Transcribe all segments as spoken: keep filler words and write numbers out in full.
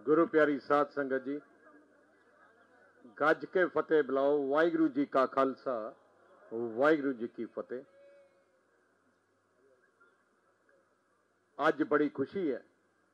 गुरु प्यारी साध संगत जी, गज के फतेह बुलाओ। वाहिगुरु जी का खालसा, वाहिगुरु जी की फतेह। अज बड़ी खुशी है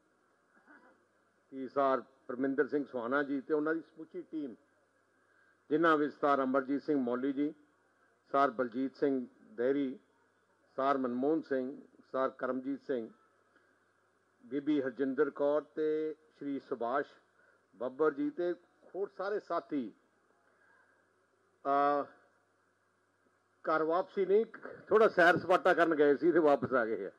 कि सार परमिंदर सिंह सुहाना जी ते उन्हां दी समूची टीम, जिन्हां विच सार अमरजीत सिंह मौली जी, सार बलजीत सिंह देहरी, सार मनमोहन सिंह, सार करमजीत सिंह, बीबी हरजिंदर कौर ते श्री सुभाष बब्बर जी ते होर सारे साथी घर वापसी नहीं, थोड़ा सैर सपाटा करन गए सी ते वापस आ गए।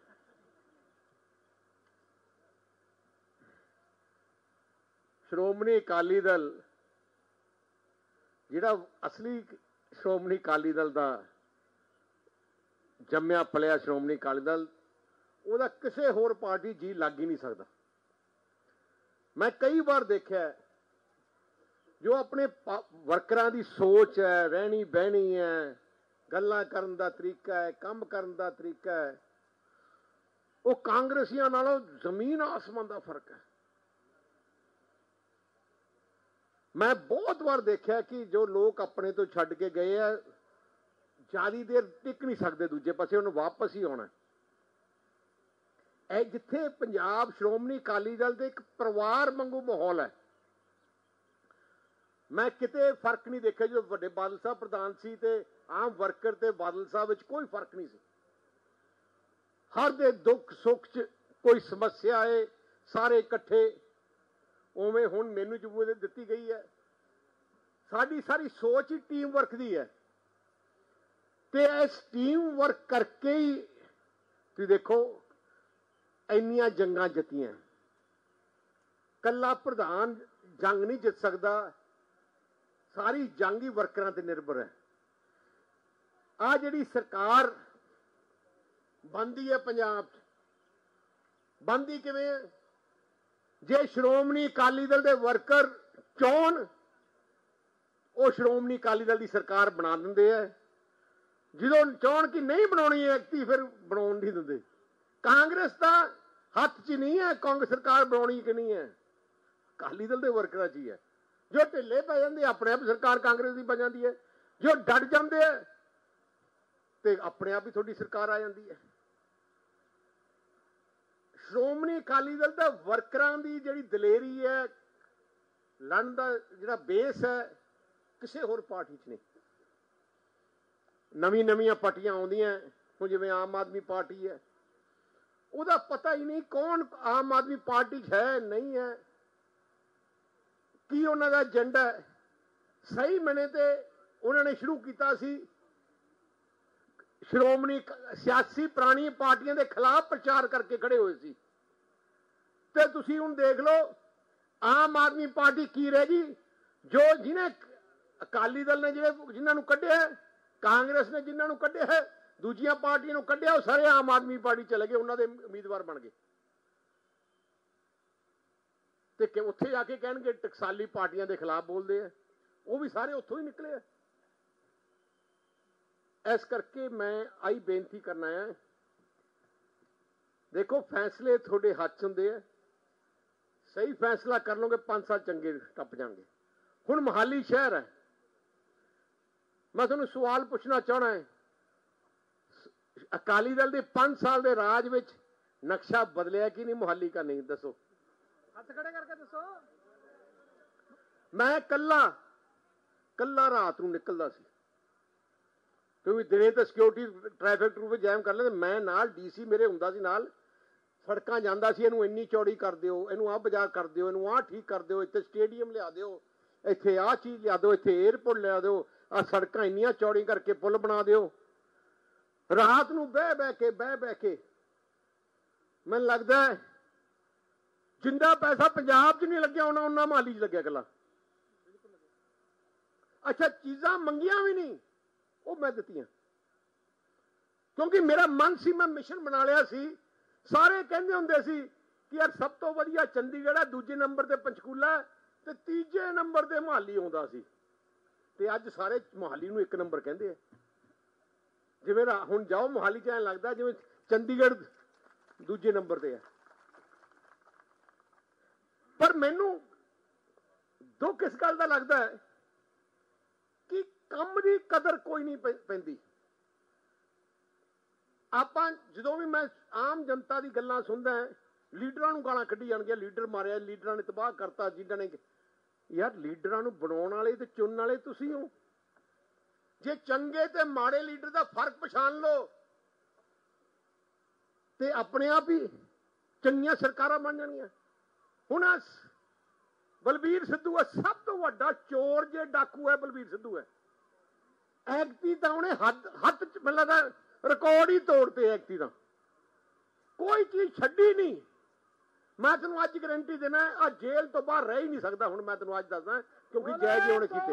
श्रोमणी अकाली दल जिहड़ा असली श्रोमणी अकाली दल दा जम्मिया पलिया श्रोमणी अकाली दल, ਉਹਦਾ ਕਿਸੇ ਹੋਰ पार्टी जी लग ही नहीं सकता। मैं कई बार देखा जो अपने वर्करां दी सोच है, रहनी बहनी है, गल्लां करन दा तरीका है, काम करन दा तरीका है, वो कांग्रेसियां नालों जमीन आसमान दा फर्क है। मैं बहुत बार देखा कि जो लोग अपने तो छड्ड के गए है, ज्यादा देर टिक नहीं सकते दूजे पासे, उन्हें वापस ही आना। जिथे पंजाब श्रोमणी अकाली दल के एक परिवार वांगू माहौल है, मैं किते फर्क नहीं देखा। जो वड्डे बादल साहब प्रधान सी ते आम वर्कर ते बादल साहब विच कोई फर्क नहीं सी। हर दे दुख सुख च कोई समस्या है, सारे इकट्ठे। उवें हुण मैनू जिम्मेदारी दित्ती गई है। साडी सारी सोच ही टीम वर्क दी है ते इस टीम वर्क करके ही तुसीं देखो इन्नियां जंगां जित्तियां। कल्ला प्रधान जंग नहीं जित सकदा, सारी जंग ही वर्करां ते निर्भर है। आ जिहड़ी सरकार बनदी है पंजाब च, बनदी किवें है? जे श्रोमणी अकाली दल दे वर्कर चाहण, वो श्रोमणी अकाली दल दी सरकार बना दिंदे है। ਜਦੋਂ ਚਾਹਣ कि नहीं बनानी है एक्टी, फिर बनाउण नहीं दिंदे। कांग्रेस का हाथ च नहीं है कांग्रेस सरकार बनानी कि नहीं है, अकाली दल के वर्करां च ही है। जो ढिले पै जाते अपने आप सरकार कांग्रेस की बन जाती है, जो डट जाते हैं तो अपने आप ही थोड़ी सरकार आ जाती है। श्रोमणी अकाली दल का वर्करां की जिहड़ी दलेरी है, लड़न का जिहड़ा बेस है, किसी होर पार्टी च नहीं। नवी नवी पार्टियां आउंदियां, हुण जिवें आम आदमी पार्टी है, ਉਹਦਾ पता ही नहीं कौन आम आदमी पार्टी है नहीं है, की उन्हों का एजेंडा है। सही मने तो उन्होंने शुरू किया सी श्रोमणी सियासी पुरानी पार्टियों के खिलाफ प्रचार करके खड़े हुए सी। ते तुसी हुण देख लो आम आदमी पार्टी की रहेगी, जो जिन्हें अकाली दल ने जिन्हें जिन्होंने कढ़िया, कांग्रेस ने जिन्होंने कढ़िया है, दूजिया पार्टियों को कढ़िया, वो सारे आम आदमी पार्टी चले गए, उन्होंने उम्मीदवार बन गए। तो उत्थे जाके कहेंगे टकसाली पार्टियों के खिलाफ बोलते हैं, वो भी सारे उत्थों ही निकले हैं। इस करके मैं आई बेनती करना है, देखो फैसले थोड़े हाथ होंगे है, सही फैसला कर लोगे पांच साल चंगे टप जाएंगे। हुण मोहाली शहर है, मैं तुहानूं सवाल पूछना चाहना है, अकाली दल के पांच साल के राज में नक्शा बदलिया कि नहीं मोहाली का? नहीं, दसो, हाथ खड़े करके दसो। मैं कल्ला कल्ला रात नूं निकलदा सी, क्योंकि दिने तो सिक्योरिटी ट्रैफिक ट्रूफिक जैम कर लेंदे, मैं नाल डीसी मेरे हुंदा सी नाल, सड़कां जांदा सी, इहनूं इन्नी चौड़ी कर दिओ, इहनूं आ बाजार कर दिओ, इहनूं आ ठीक कर दिओ, इत्थे स्टेडियम लिया दिओ, इत्थे आ चीज़ लिया दिओ, इत्थे एयरपोर्ट लिया दिओ, आ सड़कां इन्नियां चौड़ी करके पुल बना दिओ। रात नूं बह बह के बह बह के मैनूं लगदा है जिंदा पैसा पंजाब च नहीं लग्या होना, उन्ना मोहाली च लग्या कला। अच्छा, चीज़ां मंगियां भी नहीं, वो मैं दित्तियां, क्योंकि मेरा मन सी, मैं मिशन बना लिया सी। सारे कहंदे हुंदे सी कि यार सब तो वधिया चंडीगढ़ है, दूजे नंबर ते पंचकूला है, ते तीजे नंबर ते मोहाली आउंदा सी। ते अज सारे मोहाली नूं एक नंबर कहंदे आ। जिवें हुण जाओ मोहाली च ऐं लगदा जिवें चंडीगढ़ दूजे नंबर ते है। पर मैनू दुख इस गल का लगता है कि काम की कदर कोई नहीं पैंदी। ਆਪਾਂ ਜਦੋਂ भी मैं आम जनता की गल्लां सुनदा है, लीडरां नूं गालां कड्ढी जाणगे, लीडर मारिया, लीडरां ने तबाह करता, जिन्हां ने यार लीडरां नूं बनाउण वाले ते चुनण वाले तुसीं हो। जे चंगे ते माड़े लीडर का फर्क पछाण लो ते अपने आप ही चंगियां सरकारां बन जाणगियां। हुण बलबीर सिद्धू है सब तो वड्डा चोर जे डाकू है, बलबीर सिद्धू है। ਐਗਤੀ ਤਾਂ ਉਹਨੇ ਹੱਦ ਹੱਥ ਚ ਮੈਨੂੰ ਲੱਗਦਾ ਰਿਕਾਰਡ ਹੀ ਤੋੜਤੇ ਐਗਤੀ ਦਾ, ਕੋਈ ਚੀਜ਼ ਛੱਡੀ ਨਹੀਂ। ਮੈਂ ਤੈਨੂੰ ਅੱਜ ਗਰੰਟੀ ਦੇਣਾ ਆ ਜੇਲ੍ਹ ਤੋਂ ਬਾਹਰ ਰਹਿ ਹੀ ਨਹੀਂ ਸਕਦਾ। ਹੁਣ ਮੈਂ ਤੈਨੂੰ ਅੱਜ ਦੱਸਦਾ ਕਿਉਂਕਿ ਜੈ ਜੀ ਉਹਨੇ ਕੀਤੇ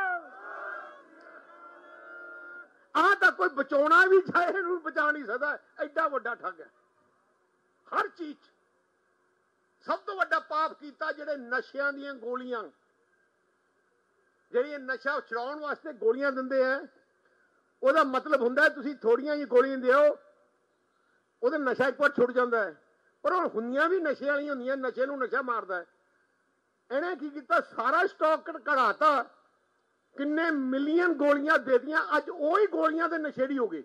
ਆ ਤਾਂ ਕੋਈ ਬਚਾਉਣਾ ਵੀ ਚਾਹੇ ਇਹਨੂੰ ਬਚਾ ਨਹੀਂ ਸਕਦਾ, ਐਡਾ ਵੱਡਾ ਠੱਗ ਹੈ ਹਰ ਚੀਜ਼। ਸਭ ਤੋਂ ਵੱਡਾ ਪਾਪ ਕੀਤਾ ਜਿਹੜੇ ਨਸ਼ਿਆਂ ਦੀਆਂ ਗੋਲੀਆਂ, ਜਿਹੜੀਆਂ ਨਸ਼ਾ ਛੁਡਾਉਣ ਵਾਸਤੇ ਗੋਲੀਆਂ ਦਿੰਦੇ ਆ, ਉਹਦਾ ਮਤਲਬ ਹੁੰਦਾ ਤੁਸੀਂ ਥੋੜੀਆਂ ਜਿਹੀ ਗੋਲੀਆਂ ਦਿਓ, ਉਹਦਾ ਨਸ਼ਾ ਇੱਕ ਵਾਰ ਛੁੱਟ ਜਾਂਦਾ ਹੈ। ਪਰ ਹੁਣ ਹੁੰਦੀਆਂ ਵੀ ਨਸ਼ੇ ਵਾਲੀਆਂ ਹੁੰਦੀਆਂ, ਨਸ਼ੇ ਨੂੰ ਨਸ਼ਾ ਮਾਰਦਾ। ਇਹਨੇ ਕੀ ਕੀਤਾ, ਸਾਰਾ ਸਟਾਕ ਘੜਾਤਾ, ਕਿੰਨੇ ਮਿਲੀਅਨ ਗੋਲੀਆਂ ਦੇ ਦਿੱਤੀਆਂ। ਅੱਜ ਉਹੀ ਗੋਲੀਆਂ ਦੇ ਨਸ਼ੇੜੀ ਹੋ ਗਏ।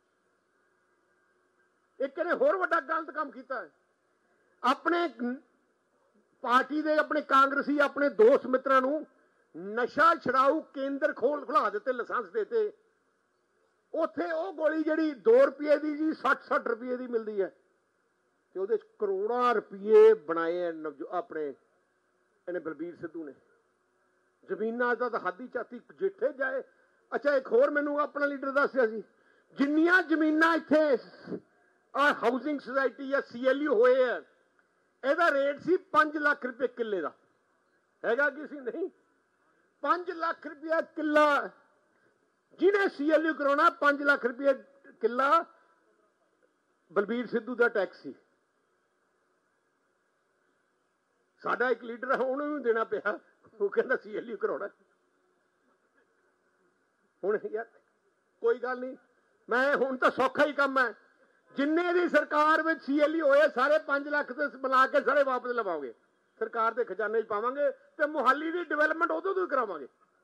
ਇੱਕ ਨੇ ਹੋਰ ਵੱਡਾ ਗਲਤ ਕੰਮ ਕੀਤਾ, ਆਪਣੇ ਪਾਰਟੀ ਦੇ ਆਪਣੇ ਕਾਂਗਰਸੀ ਆਪਣੇ ਦੋਸਤ ਮਿੱਤਰਾਂ ਨੂੰ ਨਸ਼ਾ ਛਡਾਊ ਕੇਂਦਰ ਖੋਲ ਖੁਲਾ ਦਿੱਤੇ, ਲਾਇਸੈਂਸ ਦੇਤੇ। ਉੱਥੇ ਉਹ ਗੋਲੀ ਜਿਹੜੀ ਦੋ ਰੁਪਏ ਦੀ ਜੀ ਸੱਠ ਸੱਠ ਰੁਪਏ ਦੀ ਮਿਲਦੀ ਹੈ, ਤੇ ਉਹਦੇ ਚ ਕਰੋੜਾਂ ਰੁਪਏ ਬਣਾਏ ਆਪਣੇ ਇਹਨੇ ਬਲਬੀਰ ਸਿੱਧੂ ਨੇ। ਜ਼ਮੀਨਾਂ ਦਾ ਤਾਂ ਹੱਦ ਹੀ ਚਾਤੀ, ਜਿੱਥੇ ਜਾਏ। ਅੱਛਾ ਇੱਕ ਹੋਰ ਮੈਨੂੰ ਆਪਣਾ ਲੀਡਰ ਦੱਸਿਆ ਸੀ, ਜਿੰਨੀਆਂ ਜ਼ਮੀਨਾਂ ਇੱਥੇ ਆ ਹਾਊਸਿੰਗ ਸੁਸਾਇਟੀ ਜਾਂ ਸੀ ਐਲ ਯੂ ਹੋਏ ਆ, ਇਹਦਾ ਰੇਟ ਸੀ ਪੰਜ ਲੱਖ ਰੁਪਏ ਕਿੱਲੇ ਦਾ। ਹੈਗਾ ਕੀ ਸੀ? ਨਹੀਂ, ਪੰਜ ਲੱਖ ਰੁਪਇਆ ਕਿੱਲਾ। ਜਿਹਨੇ ਸੀ ਐਲ ਯੂ ਕਰਾਉਣਾ ਪੰਜ ਲੱਖ ਰੁਪਏ ਕਿੱਲਾ ਬਲਬੀਰ ਸਿੱਧੂ ਦਾ ਟੈਕਸ ਸੀ। ਸਾਡਾ ਇੱਕ ਲੀਡਰ ਹੈ, ਉਹਨੂੰ ਵੀ ਦੇਣਾ ਪਿਆ, ਉਹ ਕਹਿੰਦਾ ਸੀ ਐਲ ਯੂ ਕਰਾਉਣਾ। ਹੁਣ ਯਾਰ ਕੋਈ ਗੱਲ ਨਹੀਂ, ਮੈਂ ਹੁਣ ਤਾਂ ਸੌਖਾ ਹੀ ਕੰਮ ਹੈ। ਜਿੰਨੇ ਦੀ ਸਰਕਾਰ ਵਿੱਚ ਸੀ ਐਲ ਯੂ ਹੋਏ ਸਾਰੇ ਪੰਜ ਲੱਖ ਤੇ ਬੁਲਾ ਕੇ ਸਾਰੇ ਵਾਪਸ ਲਵਾਓਗੇ, ਸਰਕਾਰ ਦੇ ਖਜ਼ਾਨੇ 'ਚ ਪਾਵਾਂਗੇ ਤੇ ਮੁਹਾਲੀ ਦੀ ਡਿਵੈਲਪਮੈਂਟ ਉਦੋਂ ਤੋਂ ਹੀ ਕਰਾਵਾਂਗੇ।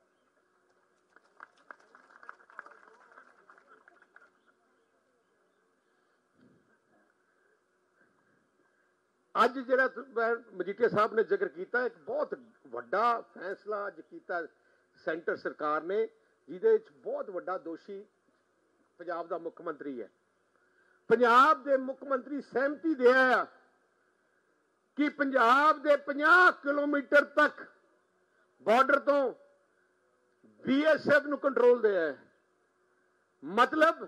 ਅੱਜ ਜਿਹੜਾ ਮਜੀਠੀਆ ਸਾਹਿਬ ਨੇ ਜ਼ਿਕਰ ਕੀਤਾ, ਇੱਕ ਬਹੁਤ ਵੱਡਾ ਫੈਸਲਾ ਅੱਜ ਕੀਤਾ ਸੈਂਟਰ ਸਰਕਾਰ ਨੇ, ਜਿਹਦੇ ਵਿੱਚ ਬਹੁਤ ਵੱਡਾ ਦੋਸ਼ੀ ਪੰਜਾਬ ਦਾ ਮੁੱਖ ਮੰਤਰੀ ਹੈ। ਪੰਜਾਬ ਦੇ ਮੁੱਖ ਮੰਤਰੀ ਸਹਿਮਤੀ ਦੇ ਆਇਆ ਕਿ ਪੰਜਾਬ ਦੇ ਪੰਜਾਹ ਕਿਲੋਮੀਟਰ ਤੱਕ ਬਾਰਡਰ ਤੋਂ ਬੀ ਐਸ ਐਫ ਨੂੰ ਕੰਟਰੋਲ ਦੇ ਹੈ। ਮਤਲਬ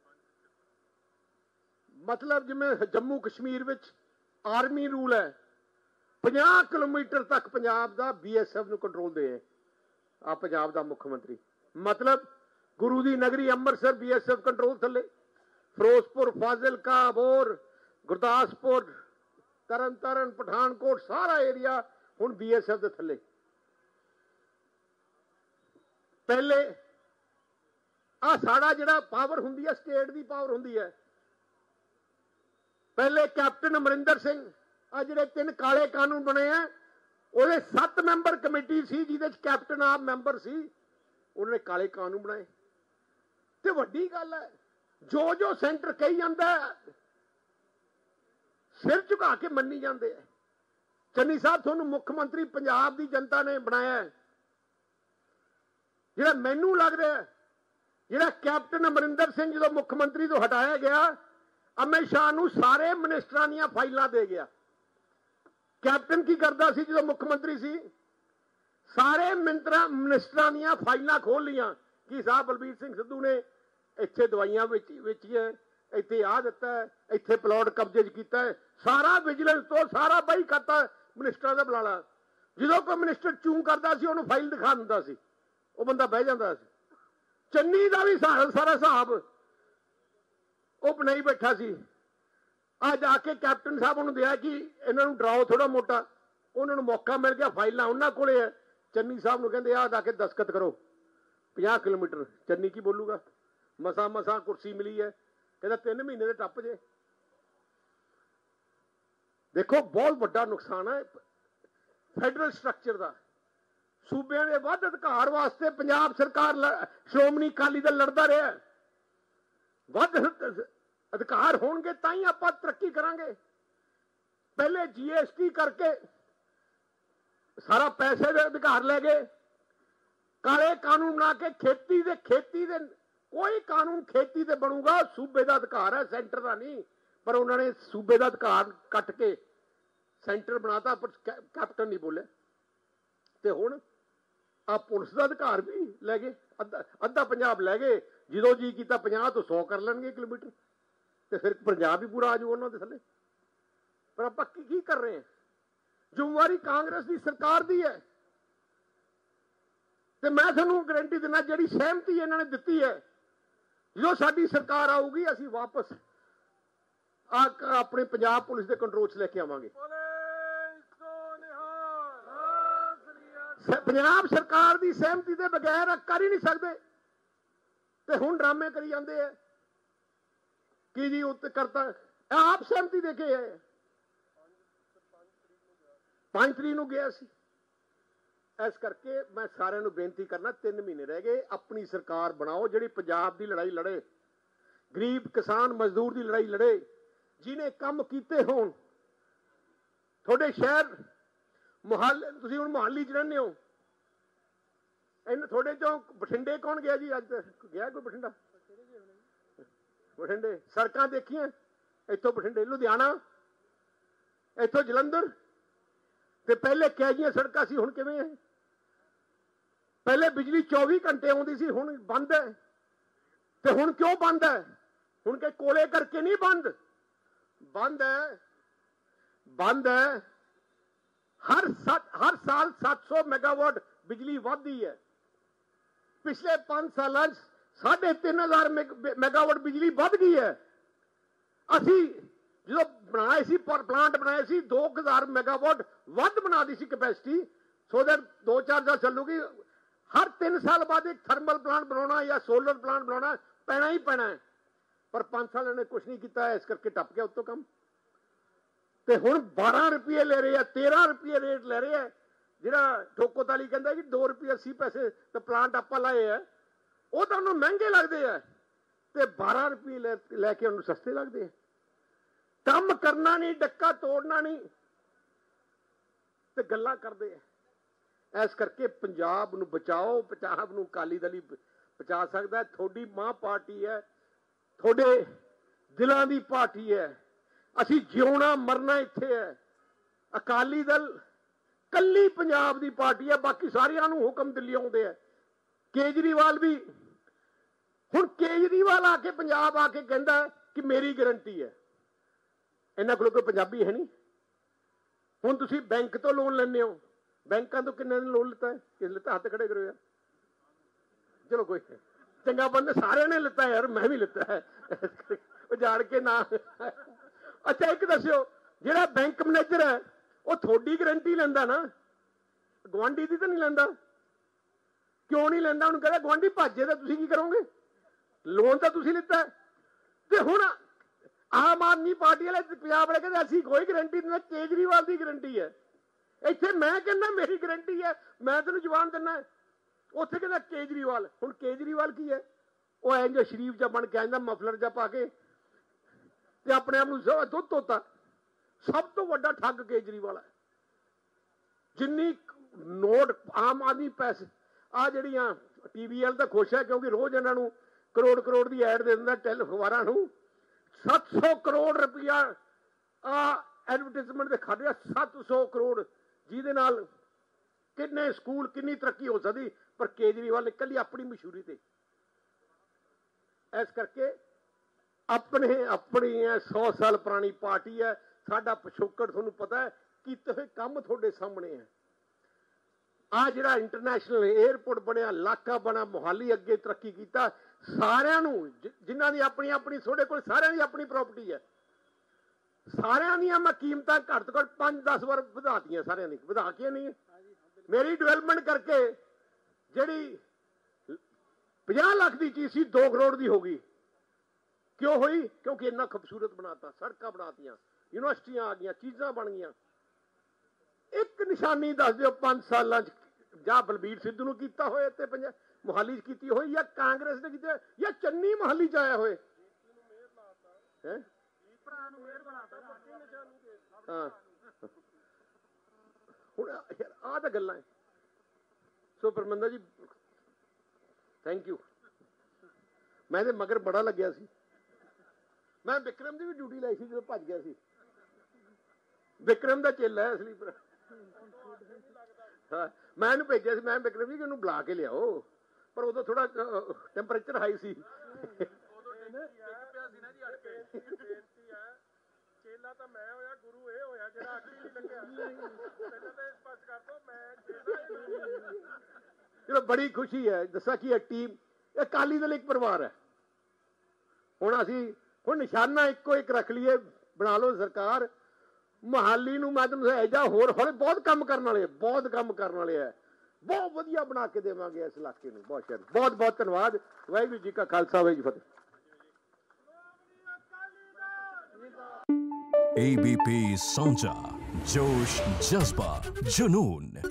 ਮਤਲਬ ਜਿਵੇਂ ਜੰਮੂ ਕਸ਼ਮੀਰ ਵਿੱਚ ਆਰਮੀ ਰੂਲ ਹੈ, ਪੰਜਾਹ ਕਿਲੋਮੀਟਰ ਤੱਕ ਪੰਜਾਬ ਦਾ ਬੀ ਐਸ ਐਫ ਨੂੰ ਕੰਟਰੋਲ ਦੇ ਹੈ ਆ ਪੰਜਾਬ ਦਾ ਮੁੱਖ ਮੰਤਰੀ। ਮਤਲਬ ਗੁਰੂ ਦੀ ਨਗਰੀ Amritsar B S F control ਥੱਲੇ, ਫਿਰੋਜ਼ਪੁਰ, ਫਾਜ਼ਿਲਕਾ, ਅਬੋਹਰ, ਗੁਰਦਾਸਪੁਰ, ਤਰਨ ਤਾਰਨ, ਪਠਾਨਕੋਟ ਸਾਰਾ ਏਰੀਆ ਹੁਣ ਬੀ ਐਸ ਐਫ ਦੇ ਥੱਲੇ। ਪਹਿਲੇ ਆ ਸਾਡਾ ਜਿਹੜਾ ਪਾਵਰ ਹੁੰਦੀ ਹੈ ਸਟੇਟ ਦੀ ਪਾਵਰ ਹੁੰਦੀ ਹੈ, ਪਹਿਲੇ ਕੈਪਟਨ ਅਮਰਿੰਦਰ ਸਿੰਘ ਆ ਜਿਹੜੇ ਤਿੰਨ ਕਾਲੇ ਕਾਨੂੰਨ ਬਣੇ ਆ, ਉਹਦੇ ਸੱਤ ਮੈਂਬਰ ਕਮੇਟੀ ਸੀ ਜਿਹਦੇ ਚ ਕੈਪਟਨ ਆਪ ਮੈਂਬਰ ਸੀ, ਉਹਨਾਂ ਨੇ ਕਾਲੇ ਕਾਨੂੰਨ ਬਣਾਏ। ਤੇ ਵੱਡੀ ਗੱਲ ਹੈ, ਜੋ ਜੋ ਸੈਂਟਰ ਕਹੀ ਜਾਂਦਾ ਸਿਰ ਝੁਕਾ ਕੇ ਮੰਨੀ ਜਾਂਦੇ ਆ। ਚੰਨੀ ਸਾਹਿਬ ਤੁਹਾਨੂੰ ਮੁੱਖ ਮੰਤਰੀ ਪੰਜਾਬ ਦੀ ਜਨਤਾ ਨੇ ਬਣਾਇਆ। ਜਿਹੜਾ ਮੈਨੂੰ ਲੱਗਦਾ ਜਿਹੜਾ ਕੈਪਟਨ ਅਮਰਿੰਦਰ ਸਿੰਘ ਜਦੋਂ ਮੁੱਖ ਮੰਤਰੀ ਤੋਂ ਹਟਾਇਆ ਗਿਆ, ਅਮਿਤ ਸ਼ਾਹ ਨੂੰ ਸਾਰੇ ਮਿਨਿਸਟਰਾਂ ਦੀਆਂ ਫਾਈਲਾਂ ਦੇ ਗਿਆ। ਕੈਪਟਨ ਕੀ ਕਰਦਾ ਸੀ ਜਦੋਂ ਮੁੱਖ ਮੰਤਰੀ ਸੀ? ਸਾਰੇ ਮਿੰਤਰਾ ਮਿਨਿਸਟਰਾਂ ਦੀਆਂ ਫਾਈਲਾਂ ਖੋਲ ਲੀਆਂ ਕਿ ਸਾਹਿਬ ਬਲਬੀਰ ਸਿੰਘ ਸਿੱਧੂ ਨੇ ਇੱਥੇ ਦਵਾਈਆਂ ਵਿੱਚ ਵੇਚੀਆਂ, ਇੱਥੇ ਆ ਦਿੱਤਾ, ਇੱਥੇ ਪਲਾਟ ਕਬਜ਼ੇ 'ਚ ਕੀਤਾ, ਸਾਰਾ ਵਿਜੀਲੈਂਸ ਤੋਂ ਸਾਰਾ ਬਈ ਖਾਤਾ ਮਿਨਿਸਟਰਾਂ ਦਾ ਬੁਲਾ ਲਾ। ਜਦੋਂ ਕੋਈ ਮਿਨਿਸਟਰ ਚੂੰ ਕਰਦਾ ਸੀ ਉਹਨੂੰ ਫਾਈਲ ਦਿਖਾ ਦਿੰਦਾ ਸੀ, ਉਹ ਬੰਦਾ ਬਹਿ ਜਾਂਦਾ ਸੀ। ਚੰਨੀ ਦਾ ਵੀ ਸਾਰਾ ਹਿਸਾਬ ਉਹ ਬਣਾਈ ਬੈਠਾ ਸੀ। ਆ ਜਾ ਕੇ ਕੈਪਟਨ ਸਾਹਿਬ ਉਹਨੂੰ ਦਿਆ ਕਿ ਇਹਨਾਂ ਨੂੰ ਡਰਾਓ ਥੋੜਾ ਮੋਟਾ, ਉਹਨਾਂ ਨੂੰ ਮੌਕਾ ਮਿਲ ਗਿਆ, ਫਾਈਲਾਂ ਉਹਨਾਂ ਕੋਲੇ ਹੈ। ਚੰਨੀ ਸਾਹਿਬ ਨੂੰ ਕਹਿੰਦੇ ਆ ਜਾ ਕੇ ਦਸਤਖਤ ਕਰੋ, ਪੰਜਾਹ ਕਿਲੋਮੀਟਰ। ਚੰਨੀ ਕੀ ਬੋਲੂਗਾ? ਮਸਾ ਮਸਾ ਕੁਰਸੀ ਮਿਲੀ ਹੈ, ਕਹਿੰਦਾ ਤਿੰਨ ਮਹੀਨੇ ਦੇ ਟੱਪ ਜੇ। ਦੇਖੋ ਬਹੁਤ ਵੱਡਾ ਨੁਕਸਾਨ ਹੈ। फैडरल स्ट्रक्चर का सूबे के वध अधिकार वास्ते पंजाब सरकार श्रोमणी अकाली दल लड़ता रहा। वध अधिकार होंगे तां ही आपां तरक्की करांगे। पहले जी एस टी करके सारा पैसे के अधिकार ले गए, काले कानून बना के खेती दे खेती दे कोई कानून खेती दे बनूगा सूबे का अधिकार है, सेंटर का नहीं। पर उन्होंने सूबे का अधिकार कट के सेंटर बनाता, पर कैप्टन नहीं बोले। ते हुण आ पुलिस का अधिकार भी लै गए, अद्धा अद्धा पंजाब लै गए। जो जी किया पचास तो सौ कर लेंगे किलोमीटर, तो फिर पंजाब भी पूरा आ जाऊगा उन्होंने थले। पर आप की, की कर रहे हैं? जिम्मेवारी कांग्रेस की सरकार की है। तो मैं थानू गारंटी देना, जी सहमति इन्होंने दी है, जो साडी सरकार आऊगी असीं वापस आ अपने पंजाब पुलिस के कंट्रोल च लेके आवांगे। पंजाब सरकार की सहमति के बगैर कर ही नहीं सकते। तो हुण ड्रामे करी जाते हैं कि जी उत्ते करता आप सहमति देके है। पांच तरीक नूं गया सी। इस करके मैं सारिਆਂ ਨੂੰ बेनती करना, तीन महीने रह गए, अपनी सरकार बनाओ जिहड़ी पंजाब की लड़ाई लड़े, गरीब किसान मजदूर की लड़ाई लड़े, जिन्हें काम कीते होण। थोड़े शहर मुहाली, तुसीं हुण मुहाली च रहंदे हो, इन थोड़े चों बठिंडे कौन गया जी? अज तक गया कोई बठिंडा? बठिंडे सड़कां देखियां, इत्थों बठिंडे लुधियाना, इत्थों जलंधर। ते पहले कैजियां सड़कां सी, हुण किवें है? पहले बिजली चौबीस घंटे आउंदी सी, हुण बंद है। ते हुण क्यों बंद है? हुण के कोले करके नहीं बंद, बंद है बंद है हर सात हर साल सात सौ मेगावाट बिजली वधदी है। पिछले पांच साल साढ़े तीन हजार मेगावाट बिजली वध गई है। असी जो बनाए सी प्लांट बनाए सी दो हजार मेगावाट वध बना दी सी कैपेसिटी, सो दैट दो चार साल चलूगी। हर तीन साल बाद एक थर्मल प्लांट बनाना या सोलर प्लांट बनाना पैना ही पैना है। पर पांच साल ने कुछ नहीं किया, इस करके टप गया उत्तों कम। तो हुण बारह रुपये ले रहे हैं, तेरह रुपये रेट ले रहे हैं। जिहड़ा ठोको ताली कहता कि दो रुपये अस्सी पैसे तो प्लांट आपां लाए है, वो तो उन्होंने महंगे लगते हैं। तो बारह रुपये ले लैके उन्होंने सस्ते लगते हैं। काम करना नहीं, डक्का तोड़ना नहीं, तो गल्लां करते हैं। इस करके पंजाब नूं बचाओ, पंजाब नूं अकाली दल ही बचा सकता है। थोड़ी मां पार्टी है, थोड़े दिलों की पार्टी है। असी जिउना मरना इत्थे है। अकाली दल कल्ली पंजाब की पार्टी है, बाकी सारियां नूं हुक्म दिल्ली आउंदे है। केजरीवाल भी हुण केजरीवाल आके पंजाब आके कहंदा है कि मेरी गारंटी है। इन्हां कोल कोई पंजाबी है नहीं। हुण तुसीं बैंक तो लोन लैंदे हो, बैंकों तो किन्ने लोन लिता है? किस लिता? हाथ खड़े करो यार। चलो कोई चंगा बंदा, सारे ने लिता है यार, मैं भी लिता है जान के ना। अच्छा एक दस्यो, जिहड़ा बैंक मैनेजर है वो थोड़ी गारंटी लैंदा ना, गुआंढी की तो नहीं लैंदा? क्यों नहीं लैंदा? उन्होंने कहता गुआंढी भाजे तो तुसीं की करोगे? लोन तो तुसीं लिता है। ते हुण आम आदमी पार्टी वाले पंजाब वाले कहते असीं कोई गारंटी नहीं, केजरीवाल की गारंटी है। इत्थे मैं कहना मेरी गारंटी है, मैं तेनों जवान देना है। उत्थे कहता केजरीवाल। हुण केजरीवाल की है? वो इंज शरीफ जा बन के आंदा, मफलर जा पा के ते अपने आप नूं दुध धोता। सब तो वड्डा ठग केजरीवाल है। जिन्नी नोट आम आदमी पैसे आ जिहड़ियां टीवी वाल तो खुश है, क्योंकि रोज इन्हां नूं करोड़ करोड़ की ऐड दे दिंदा टेल अखबारां नूं। सत्त सौ करोड़ रुपया आ एडवरटाइजमेंट दे खाते, सत्त सौ करोड़, जिहदे नाल किन्ने स्कूल किन्नी तरक्की हो सकती। पर केजरीवाल ने कल्ली अपनी मशहूरी ते। इस करके अपने अपनी है, सौ साल पुरानी पार्टी है। साडा पिछोकड़ तुहानूं पता है, कीते होए काम तुहाडे सामने है। आ जिहड़ा इंटरनेशनल एयरपोर्ट बनया, इलाका बना, मोहाली अगे तरक्की कीता, सारिਆਂ ਨੂੰ जिन्हां दी अपनी अपनी थोड़े कोल सारिਆਂ दी अपनी प्रॉपर्टी है, सारिਆਂ ਦੀਆਂ मैं कीमतां घट तो घट पांच दस बार ਵਧਾਤੀਆਂ, सारिਆਂ दी ਵਧਾ के नहीं है। मेरी डेवलपमेंट करके जिहड़ी पचास लाख की चीज सी दो करोड़ की हो गई। क्यों हुई? क्योंकि इन्ना खूबसूरत बनाता, सड़कां बनातियां, यूनिवर्सिटियां आ गई, चीज़ां बन गई। ਇੱਕ ਨਿਸ਼ਾਨੀ ਦੱਸ ਦਿਓ ਪੰਜ ਸਾਲਾਂ ਚ, ਜਾਂ ਬਲਬੀਰ ਸਿੱਧੂ ਨੂੰ ਕੀਤਾ ਹੋਏ ਤੇ ਪੰਜਾਬ ਮੁਹਾਲੀ ਚ ਕੀਤੀ ਹੋਈ, ਜਾਂ ਕਾਂਗਰਸ ਨੇ ਕੀਤੀ, ਜਾਂ ਚੰਨੀ ਮੁਹਾਲੀ ਚ ਆਇਆ ਹੋਏ ਹੈ। ਹਾਂ ਹੁਣ ਆਹ ਤਾਂ ਗੱਲਾਂ ਹੈ। ਸੋ ਪਰਮਿੰਦਰ ਜੀ ਥੈਂਕ ਯੂ। ਮੈਂ ਤੇ ਮਗਰ ਬੜਾ ਲੱਗਿਆ ਸੀ, ਮੈਂ ਵਿਕਰਮ ਦੀ ਵੀ ਡਿਊਟੀ ਲਈ ਸੀ ਜਦੋਂ ਭੱਜ ਗਿਆ ਸੀ। ਵਿਕਰਮ ਦਾ ਚੇਲਾ ਹੈ ਅਸਲੀ। ਹਾਂ ਮੈਂ ਇਹਨੂੰ ਭੇਜਿਆ ਸੀ, ਮੈਂ ਵਿਕਰਮ ਜੀ ਇਹਨੂੰ ਬੁਲਾ ਕੇ ਲਿਆਓ, ਪਰ ਉਦੋਂ ਥੋੜਾ ਟੈਂਪਰੇਚਰ ਹਾਈ ਸੀ। ਚੇਲਾ ਤਾਂ ਮੈਂ ਹੋਇਆ, ਗੁਰੂ ਇਹ ਹੋਇਆ ਜਿਹੜਾ ਅੱਗੇ ਨਹੀਂ ਲੱਗਿਆ। ਪਹਿਲਾਂ ਤਾਂ ਇਸ ਪਾਸ ਕਰ ਦੋ, ਮੈਂ ਚੇਲਾ। ਚਲੋ ਬੜੀ ਖੁਸ਼ੀ ਹੈ, ਦੱਸਾਂ ਕੀ ਹੈ, ਟੀਮ ਇਹ ਅਕਾਲੀ ਦਲ ਇੱਕ ਪਰਿਵਾਰ ਹੈ। ਹੁਣ ਅਸੀਂ ਹੁਣ ਨਿਸ਼ਾਨਾ ਇੱਕੋ ਇੱਕ ਰੱਖ ਲਈਏ, ਬਣਾ ਲਓ ਸਰਕਾਰ। ਮੁਹਾਲੀ ਨੂੰ ਮੈਂ ਤੁਹਾਨੂੰ ਐਜਾ ਹੋਰ ਹੌਲੇ ਬਹੁਤ ਕੰਮ ਕਰਨ ਵਾਲੇ, ਬਹੁਤ ਕੰਮ ਕਰਨ ਵਾਲੇ ਹੈ, ਬਹੁਤ ਵਧੀਆ ਬਣਾ ਕੇ ਦੇਵਾਂਗੇ ਇਸ ਇਲਾਕੇ ਨੂੰ। ਬਹੁਤ ਸ਼ਾਇਦ ਬਹੁਤ ਬਹੁਤ ਧੰਨਵਾਦ। ਵਾਹਿਗੁਰੂ ਜੀ ਕਾ ਖਾਲਸਾ, ਵਾਹਿਗੁਰੂ ਜੀ ਫਤਿਹ। A B P Sonja, जोश जज्बा जुनून।